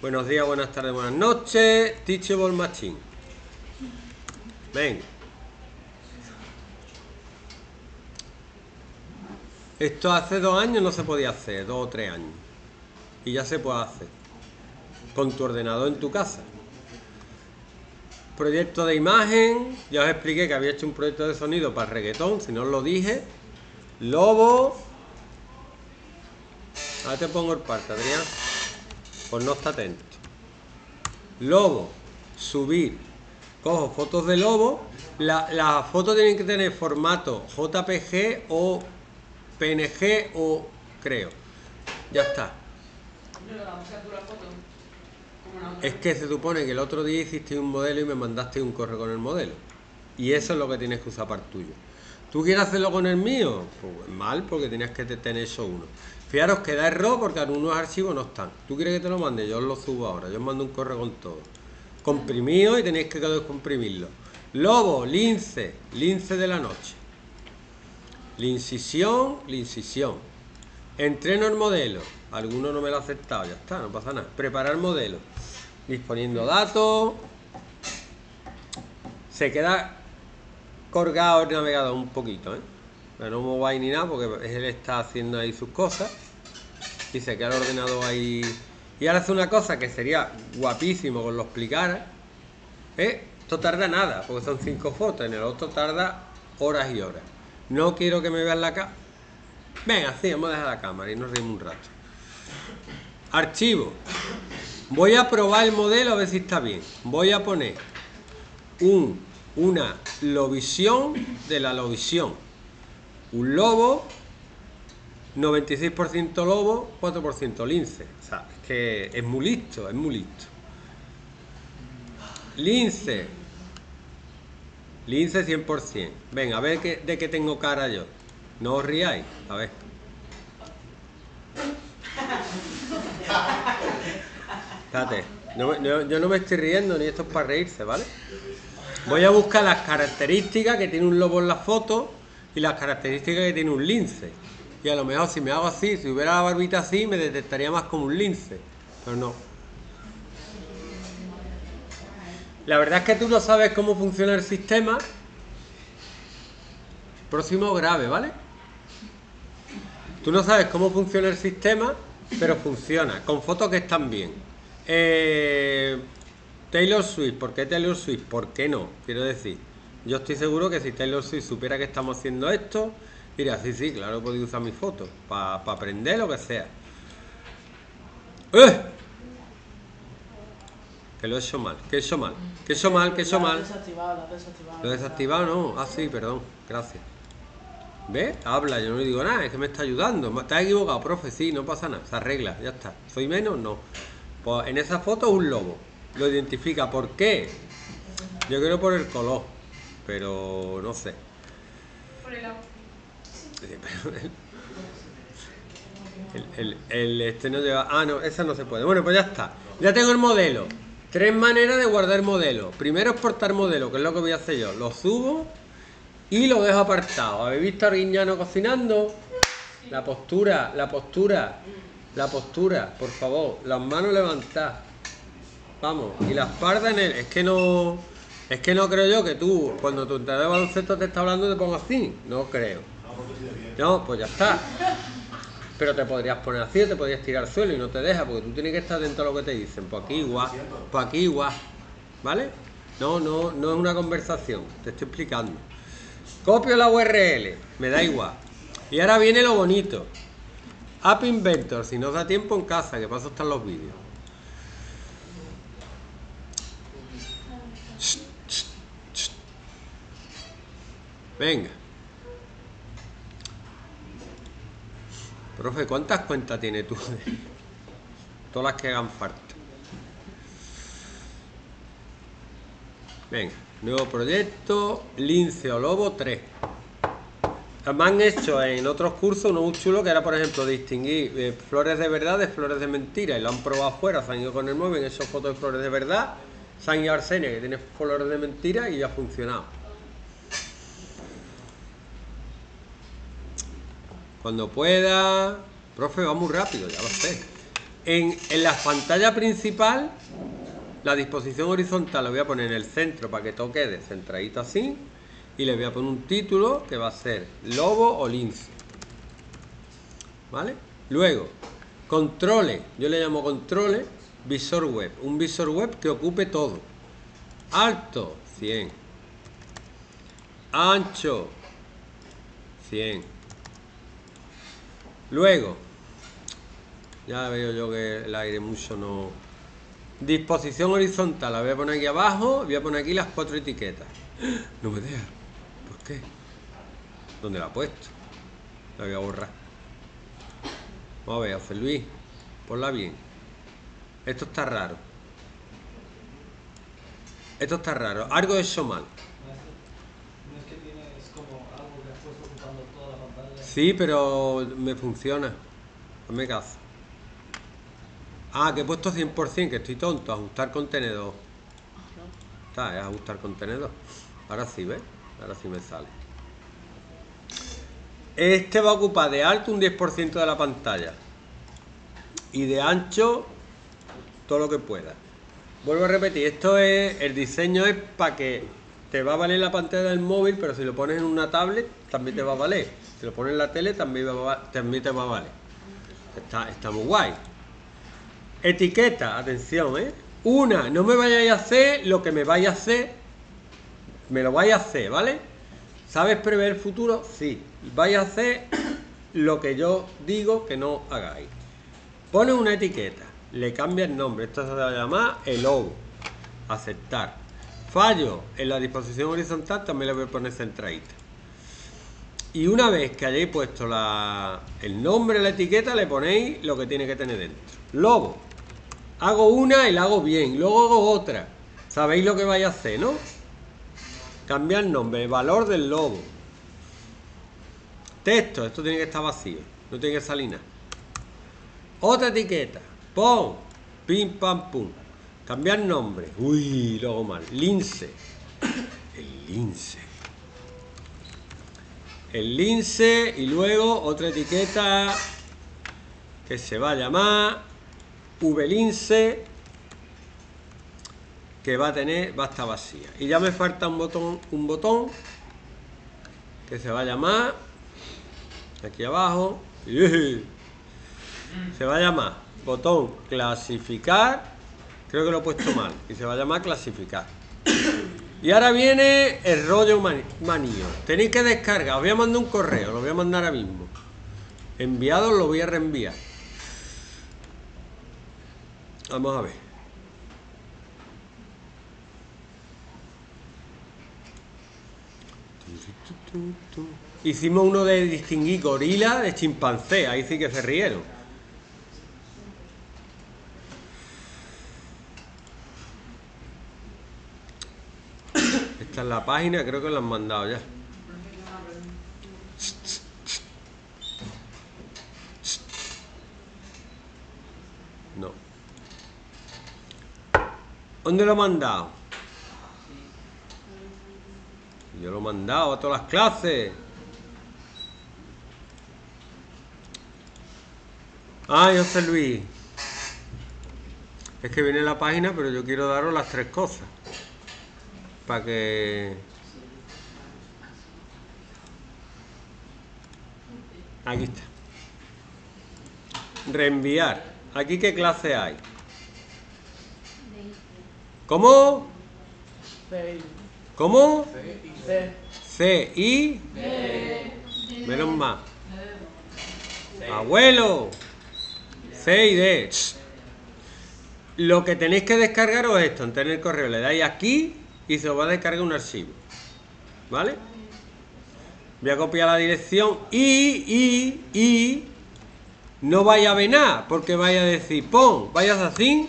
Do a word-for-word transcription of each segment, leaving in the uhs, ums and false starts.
Buenos días, buenas tardes, buenas noches. Teachable Machine. Venga. Esto hace dos años no se podía hacer, dos o tres años. Y ya se puede hacer. Con tu ordenador en tu casa. Proyecto de imagen. Ya os expliqué que había hecho un proyecto de sonido para reggaetón, si no os lo dije. Lobo. Ahora te pongo el parte, Adrián. Pues no está atento. Lobo. Subir. Cojo fotos de lobo. Las la fotos tienen que tener formato J P G o P N G o creo. Ya está. Es que se supone que el otro día hiciste un modelo y me mandaste un correo con el modelo. Y eso es lo que tienes que usar para el tuyo. ¿Tú quieres hacerlo con el mío? Pues mal, porque tenías que tener eso uno. Fijaros que da error porque algunos archivos no están. ¿Tú quieres que te lo mande? Yo os lo subo ahora. Yo os mando un correo con todo. Comprimido y tenéis que descomprimirlo. Lobo, lince, lince de la noche. La incisión, la incisión. Entreno el modelo. Alguno no me lo ha aceptado, ya está, no pasa nada. Preparar modelo. Disponiendo datos. Se queda colgado el navegador un poquito, ¿eh? Pero no mováis ni nada porque él está haciendo ahí sus cosas. Y se queda el ordenador ahí. Y ahora hace una cosa que sería guapísimo que os lo explicara. ¿Eh? Esto tarda nada, porque son cinco fotos. En el otro tarda horas y horas. No quiero que me vean la cámara. Venga, sí, vamos a dejar la cámara y nos reímos un rato. Archivo. Voy a probar el modelo a ver si está bien. Voy a poner un, una lobvisión de la lobvisión. Un lobo, noventa y seis por ciento lobo, cuatro por ciento lince. O sea, es que es muy listo, es muy listo. Lince. Lince cien por ciento. Venga, a ver qué, de qué tengo cara yo. No os riáis. A ver. Espérate. No, no, yo no me estoy riendo ni esto es para reírse, ¿vale? Voy a buscar las características que tiene un lobo en la foto y las características que tiene un lince. Y a lo mejor si me hago así, si hubiera la barbita así, me detectaría más como un lince. Pero no. La verdad es que tú no sabes cómo funciona el sistema. Próximo grave, ¿vale? Tú no sabes cómo funciona el sistema, pero funciona, con fotos que están bien. Eh, Taylor Swift, ¿por qué Taylor Swift? ¿Por qué no? Quiero decir, yo estoy seguro que si Taylor Swift supiera que estamos haciendo esto, diría, sí, sí, claro, he podido usar mis fotos, para pa aprender lo que sea. ¡Eh! Que lo he hecho mal, que he hecho mal, que he hecho mal, que he hecho mal. Lo he desactivado, lo he desactivado, no. Ah, sí, perdón, gracias. ¿Ves? Habla, yo no le digo nada, es que me está ayudando. Está equivocado, profe, sí, no pasa nada, se arregla, ya está. ¿Soy menos? No. Pues en esa foto es un lobo. Lo identifica, ¿por qué? Yo creo por el color, pero no sé. Por el agua. El, el, el este no lleva... Ah, no, esa no se puede. Bueno, pues ya está. Ya tengo el modelo. Tres maneras de guardar modelo. Primero exportar modelo, que es lo que voy a hacer yo. Lo subo y lo dejo apartado. ¿Habéis visto a Arguiñano cocinando? La postura, la postura, la postura, por favor. Las manos levantadas. Vamos, y la espalda en el... Es que no... Es que no creo yo que tú, cuando tu entrenador de baloncesto te está hablando, te pongas así. No creo. No, pues ya está. Pero te podrías poner así, te podrías tirar al suelo y no te deja, porque tú tienes que estar atento a lo que te dicen. Pues aquí igual, pues aquí igual. ¿Vale? No, no, no es una conversación, te estoy explicando. Copio la U R L, me da igual. Y ahora viene lo bonito. App Inventor, si no os da tiempo en casa, que paso están los vídeos. Venga. Profe, ¿cuántas cuentas tienes tú? Todas las que hagan falta. Venga, nuevo proyecto, lince o lobo tres. Me han hecho en otros cursos uno muy chulo que era, por ejemplo, distinguir eh, flores de verdad de flores de mentira. Y lo han probado afuera, se han ido con el móvil, han hecho fotos de flores de verdad, se han ido a Arsenia, que tiene flores de mentira, y ya ha funcionado. Cuando pueda... Profe, va muy rápido, ya lo sé. En, en la pantalla principal, la disposición horizontal la voy a poner en el centro para que todo quede centradito así. Y le voy a poner un título que va a ser lobo o lince. ¿Vale? Luego, controles. Yo le llamo controles, visor web. Un visor web que ocupe todo. Alto, cien. Ancho, cien. Luego, ya veo yo que el aire mucho no... Disposición horizontal, la voy a poner aquí abajo, voy a poner aquí las cuatro etiquetas. No me deja. ¿Por qué? ¿Dónde la he puesto? La voy a borrar. Vamos a ver, José Luis, ponla bien. Esto está raro. Esto está raro. Algo he hecho mal. No es que tienes como algo que has puesto ocupando toda la pantalla. Sí, pero me funciona. Hazme caso. Ah, que he puesto cien por cien, que estoy tonto. Ajustar contenedor. Está, es ajustar contenedor. Ahora sí, ¿ves? Ahora sí me sale. Este va a ocupar de alto un diez por ciento de la pantalla. Y de ancho, todo lo que pueda. Vuelvo a repetir, esto es... El diseño es para que te va a valer la pantalla del móvil, pero si lo pones en una tablet, también te va a valer. Si lo pones en la tele, también, va a, también te va a valer. Está, está muy guay. Etiqueta, atención, ¿eh? Una, no me vayáis a hacer lo que me vais a hacer. Me lo vais a hacer, ¿vale? ¿Sabes prever el futuro? Sí. Vais a hacer lo que yo digo que no hagáis. Pones una etiqueta, le cambia el nombre. Esto se va a llamar el logo. Aceptar. Fallo en la disposición horizontal, también le voy a poner centradita. Y una vez que hayáis puesto la, el nombre de la etiqueta, le ponéis lo que tiene que tener dentro. Logo. Hago una y la hago bien, luego hago otra. Sabéis lo que vais a hacer, ¿no? Cambiar nombre, valor del logo. Texto, esto tiene que estar vacío, no tiene que salir nada. Otra etiqueta, pon, pim, pam, pum. Cambiar nombre, uy, luego mal. Lince, el lince. El lince y luego otra etiqueta que se va a llamar V-lince, que va a tener, va a estar vacía. Y ya me falta un botón, un botón que se va a llamar, aquí abajo, se va a llamar botón clasificar, creo que lo he puesto mal, y se va a llamar clasificar. Y ahora viene el rollo manío. Tenéis que descargar, os voy a mandar un correo, lo voy a mandar ahora mismo. Enviado, lo voy a reenviar. Vamos a ver. Hicimos uno de distinguir gorila de chimpancé, ahí sí que se rieron. Esta es la página, creo que la han mandado ya. No. ¿Dónde lo he mandado? Yo lo he mandado a todas las clases. Ay, José Luis. Es que viene la página, pero yo quiero daros las tres cosas. Para que... Aquí está. Reenviar. ¿Aquí qué clase hay? ¿Cómo? ¿Cómo? C, I. Menos más. Abuelo. C y D. Lo que tenéis que descargaros es esto. En tener correo le dais aquí y se os va a descargar un archivo. ¿Vale? Voy a copiar la dirección y, y, y no vaya a ver nada, porque vaya a decir pon, vayas así.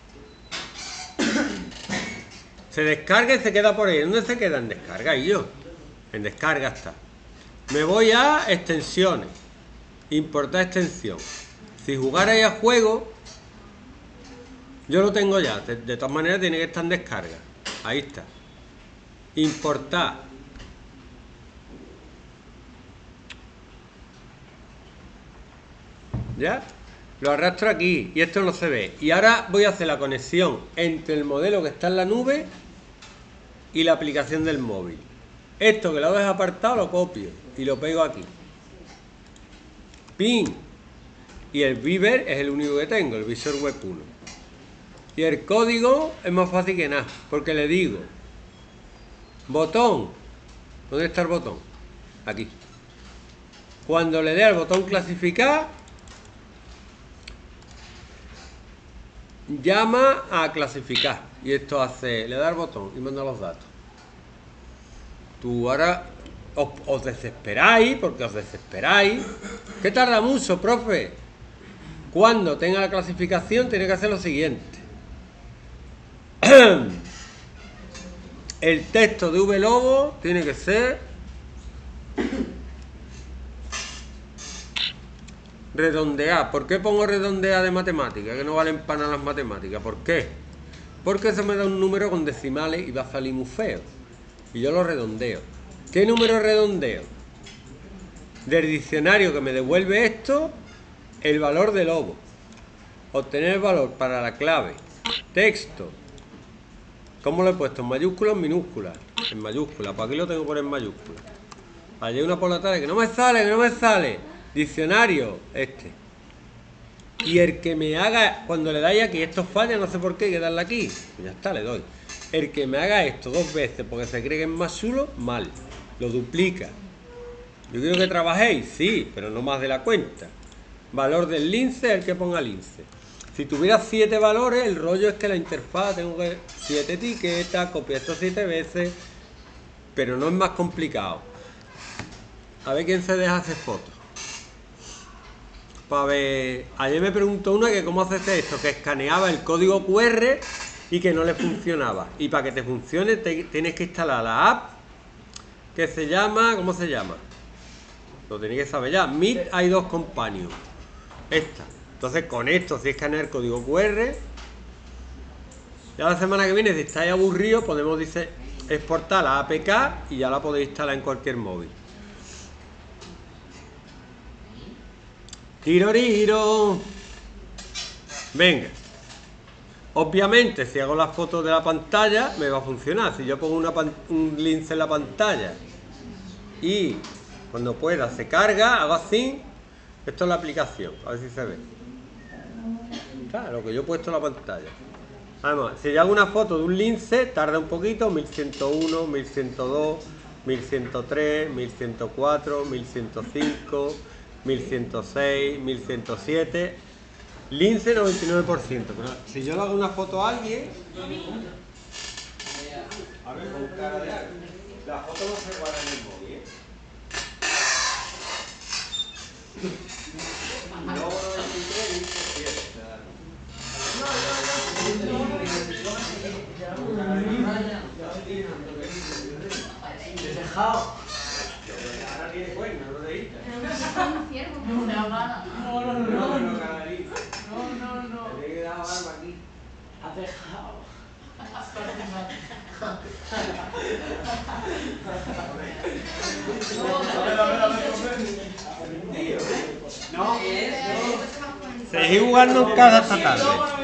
Se descarga y se queda por ahí. ¿Dónde se queda? En descarga. Y yo. En descarga está. Me voy a extensiones. Importar extensión. Si jugarais a juego, yo lo tengo ya. De, de todas maneras tiene que estar en descarga. Ahí está. Importar. ¿Ya? lo arrastro aquí y esto no se ve. Y ahora voy a hacer la conexión entre el modelo que está en la nube y la aplicación del móvil. Esto que lo dejo apartado lo copio y lo pego aquí. Pin. Y el Beaver es el único que tengo, el Visor Web uno. Y el código es más fácil que nada, porque le digo botón. ¿Dónde está el botón? Aquí. Cuando le dé al botón clasificar, llama a clasificar. Y esto hace, le da al botón y manda los datos. Tú ahora os, os desesperáis, porque os desesperáis. ¿Qué tarda mucho, profe? Cuando tenga la clasificación tiene que hacer lo siguiente. El texto de VLogo tiene que ser redondear. ¿Por qué pongo redondear de matemáticas? Que no valen para nada las matemáticas. ¿Por qué? Porque eso me da un número con decimales y va a salir muy feo. Y yo lo redondeo. ¿Qué número redondeo? Del diccionario que me devuelve esto, el valor de logo. Obtener el valor para la clave. Texto. ¿Cómo lo he puesto? ¿En mayúsculas o en minúsculas? En mayúsculas. Pues aquí lo tengo que poner en mayúsculas. Hay una por la tarde que no me sale, que no me sale. Diccionario, este. Y el que me haga, cuando le dais aquí, esto falla, no sé por qué, hay que darle aquí. Pues ya está, le doy. El que me haga esto dos veces porque se cree que es más chulo, mal. Lo duplica. Yo quiero que trabajéis, sí, pero no más de la cuenta. Valor del lince, el que ponga lince. Si tuviera siete valores, el rollo es que la interfaz tengo que siete etiquetas, copiar esto siete veces, pero no es más complicado. A ver quién se deja hacer fotos. Para ver, ayer me preguntó una que cómo haces esto, que escaneaba el código cu erre y que no le funcionaba. Y para que te funcione te, tienes que instalar la app que se llama, ¿cómo se llama? Lo tenéis que saber ya, Meet i dos Companion. Esta. Entonces con esto, si escanea el código cu erre, ya la semana que viene, si estáis aburridos, podemos dice, exportar la A P K y ya la podéis instalar en cualquier móvil. Tiroriro. Venga. Obviamente, si hago las fotos de la pantalla, me va a funcionar. Si yo pongo una un lince en la pantalla y cuando pueda se carga, hago así. Esto es la aplicación, a ver si se ve. Claro, lo que yo he puesto en la pantalla. Además, si yo hago una foto de un lince, tarda un poquito, mil ciento uno, mil ciento dos, mil ciento tres, mil ciento cuatro, mil ciento cinco, mil ciento seis, mil ciento siete. Lince noventa y nueve por ciento. Pero si yo le hago una foto a alguien, a ver, con cara de alguien, la foto no se guarda en el móvil, ¿eh? No, noventa y tres, mil ciento siete. Dejado. Ahora tiene cuerno, no le dices. No, no, no, no, no, Canarito. no, no. Te tiene que dar barba aquí. Has dejado. No, seguí jugando en casa esta tarde.